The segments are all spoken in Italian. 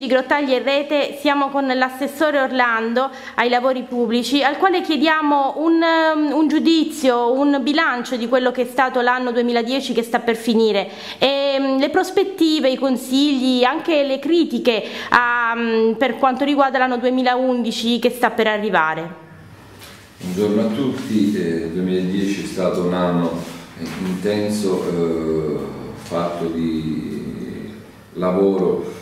Grottaglie e Rete siamo con l'assessore Orlando ai lavori pubblici, al quale chiediamo un giudizio, un bilancio di quello che è stato l'anno 2010 che sta per finire, e le prospettive, i consigli, anche le critiche per quanto riguarda l'anno 2011 che sta per arrivare. Buongiorno a tutti. Il 2010 è stato un anno intenso, fatto di lavoro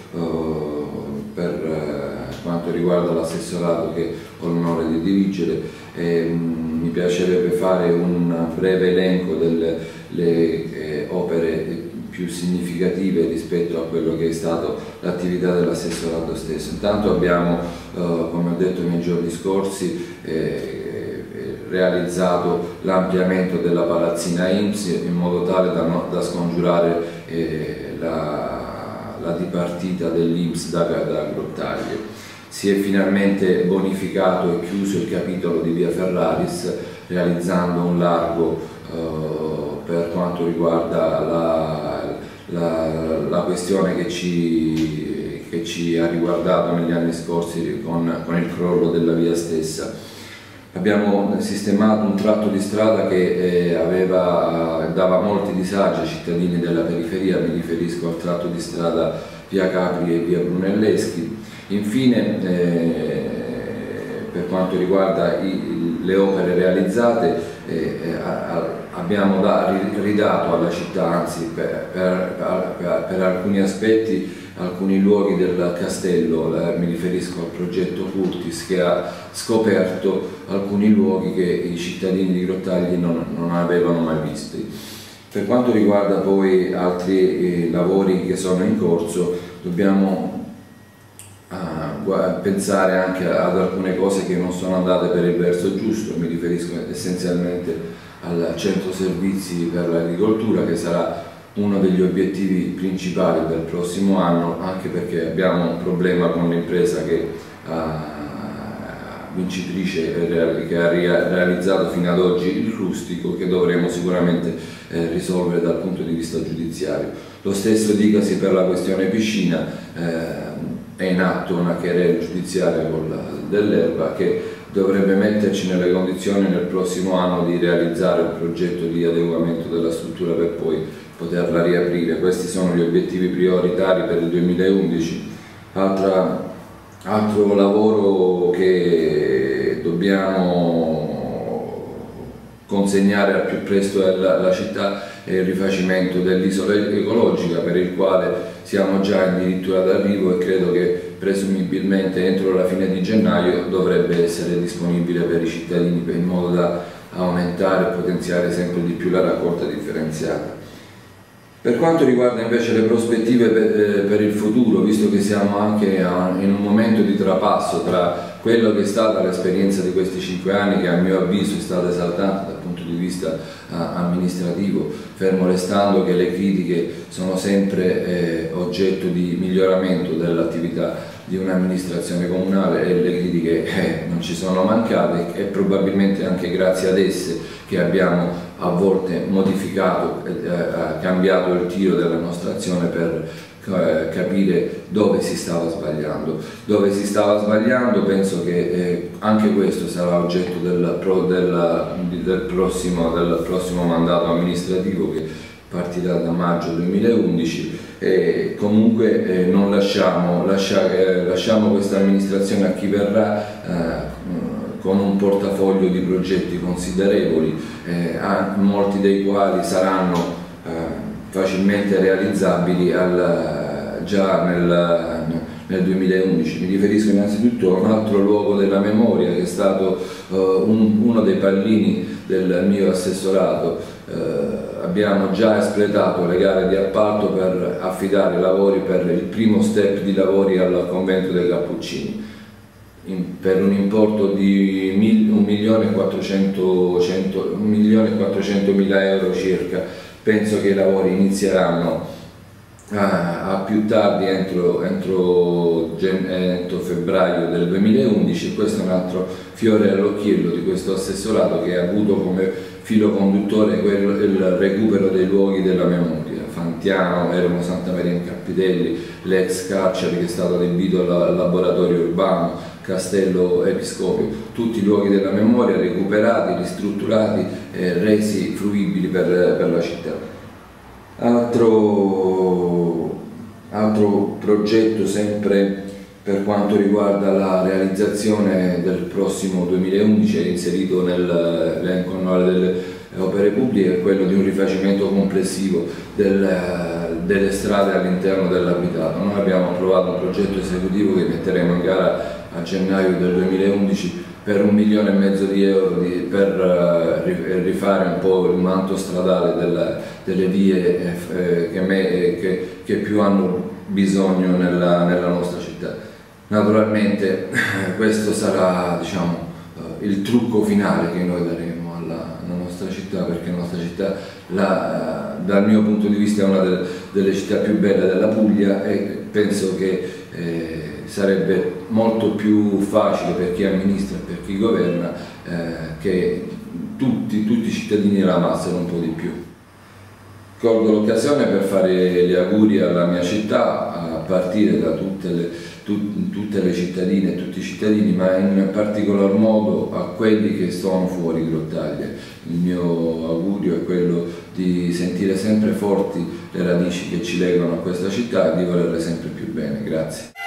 per quanto riguarda l'assessorato che ho l'onore di dirigere. Mi piacerebbe fare un breve elenco delle opere più significative rispetto a quello che è stato l'attività dell'assessorato stesso. Intanto abbiamo, come ho detto nei giorni scorsi, realizzato l'ampliamento della palazzina INPS in modo tale da scongiurare la dipartita dell'INPS da Grottaglie. Si è finalmente bonificato e chiuso il capitolo di via Ferraris, realizzando un largo per quanto riguarda la questione che ci ha riguardato negli anni scorsi con il crollo della via stessa. Abbiamo sistemato un tratto di strada che dava molti disagi ai cittadini della periferia. Mi riferisco al tratto di strada via Capri e via Brunelleschi. Infine, per quanto riguarda le opere realizzate, abbiamo ridato alla città, anzi per alcuni aspetti, alcuni luoghi del castello. Mi riferisco al progetto Curtis, che ha scoperto alcuni luoghi che i cittadini di Grottaglie non avevano mai visti. Per quanto riguarda poi altri lavori che sono in corso, dobbiamo pensare anche ad alcune cose che non sono andate per il verso giusto. Mi riferisco essenzialmente al centro servizi per l'agricoltura, che sarà uno degli obiettivi principali del prossimo anno, anche perché abbiamo un problema con l'impresa vincitrice che ha realizzato fino ad oggi il rustico, che dovremo sicuramente risolvere dal punto di vista giudiziario. Lo stesso dicasi per la questione piscina. È in atto una querela giudiziaria dell'Erba, che dovrebbe metterci nelle condizioni nel prossimo anno di realizzare un progetto di adeguamento della struttura per poi poterla riaprire. Questi sono gli obiettivi prioritari per il 2011. Altro lavoro che dobbiamo consegnare al più presto alla città è il rifacimento dell'isola ecologica, per il quale siamo già addirittura d'arrivo, e credo che presumibilmente entro la fine di gennaio dovrebbe essere disponibile per i cittadini, in modo da aumentare e potenziare sempre di più la raccolta differenziata. Per quanto riguarda invece le prospettive per il futuro, visto che siamo anche in un momento di trapasso tra quello che è stata l'esperienza di questi 5 anni, che a mio avviso è stata esaltante dal punto di vista amministrativo, fermo restando che le critiche sono sempre oggetto di miglioramento dell'attività di un'amministrazione comunale, e le critiche non ci sono mancate, e probabilmente anche grazie ad esse che abbiamo a volte modificato, cambiato il tiro della nostra azione per capire dove si stava sbagliando. Dove si stava sbagliando, penso che anche questo sarà oggetto del prossimo mandato amministrativo, che partirà da maggio 2011, e comunque non lasciamo questa amministrazione a chi verrà con un portafoglio di progetti considerevoli, molti dei quali saranno facilmente realizzabili già nel 2011. Mi riferisco innanzitutto a un altro luogo della memoria, che è stato uno dei pallini del mio assessorato. Abbiamo già espletato le gare di appalto per affidare lavori per il primo step di lavori al convento dei Cappuccini, per un importo di 1.400.000 euro circa. Penso che i lavori inizieranno a più tardi entro febbraio del 2011. Questo è un altro fiore all'occhiello di questo assessorato, che ha avuto come filo conduttore il recupero dei luoghi della memoria. Antiano, Eremo Santa Maria in Capitelli, l'ex carcere che è stato adibito al laboratorio urbano, Castello Episcopio, tutti i luoghi della memoria recuperati, ristrutturati e resi fruibili per la città. Altro progetto sempre per quanto riguarda la realizzazione del prossimo 2011 è inserito nell'elenco annuale delle opere pubbliche, è quello di un rifacimento complessivo delle strade all'interno dell'abitato. Noi abbiamo approvato un progetto esecutivo che metteremo in gara a gennaio del 2011 per 1,5 milioni di euro per rifare un po' il manto stradale delle vie che più hanno bisogno nella nostra città. Naturalmente questo sarà, diciamo, il trucco finale che noi daremo alla nostra città, perché la nostra città, dal mio punto di vista, è una delle città più belle della Puglia, e penso che sarebbe molto più facile per chi amministra e per chi governa che tutti i cittadini la amassero un po' di più. Colgo l'occasione per fare gli auguri alla mia città, a partire da tutte le cittadine e tutti i cittadini, ma in particolar modo a quelli che sono fuori Grottaglie. Il mio augurio è quello di sentire sempre forti le radici che ci legano a questa città e di volerle sempre più bene. Grazie.